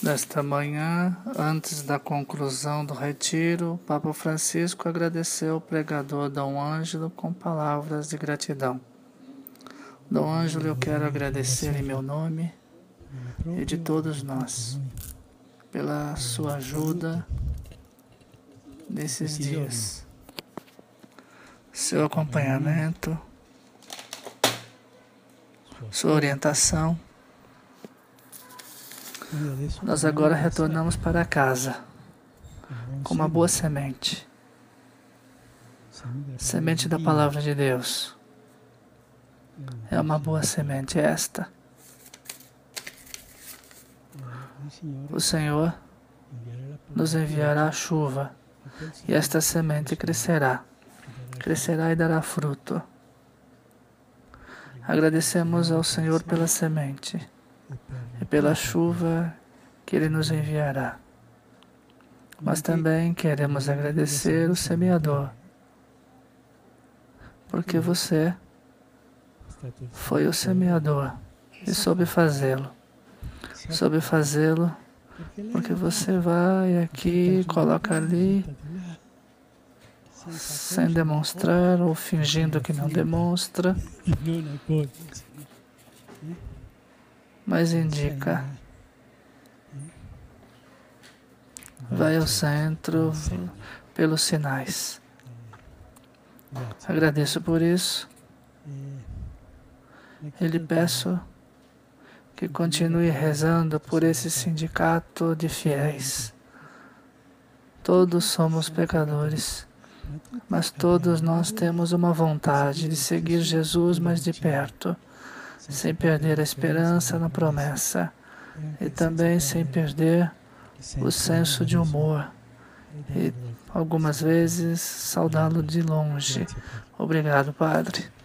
Nesta manhã, antes da conclusão do retiro, o Papa Francisco agradeceu ao pregador Dom Ângelo com palavras de gratidão. Dom Ângelo, eu quero agradecer em meu nome e de todos nós pela sua ajuda nesses dias, seu acompanhamento, sua orientação. Nós agora retornamos para casa com uma boa semente. Semente da Palavra de Deus. É uma boa semente esta. O Senhor nos enviará a chuva e esta semente crescerá e dará fruto. Agradecemos ao Senhor pela semente e pela chuva que Ele nos enviará. Mas também queremos agradecer o semeador, porque você foi o semeador e soube fazê-lo. Soube fazê-lo porque você vai aqui, coloca ali, sem demonstrar ou fingindo que não demonstra, mas indica. Vai ao centro pelos sinais. Agradeço por isso. E lhe peço que continue rezando por esse sindicato de fiéis. Todos somos pecadores, mas todos nós temos uma vontade de seguir Jesus mais de perto, sem perder a esperança na promessa e também sem perder o senso de humor e algumas vezes saudá-lo de longe. Obrigado, Padre.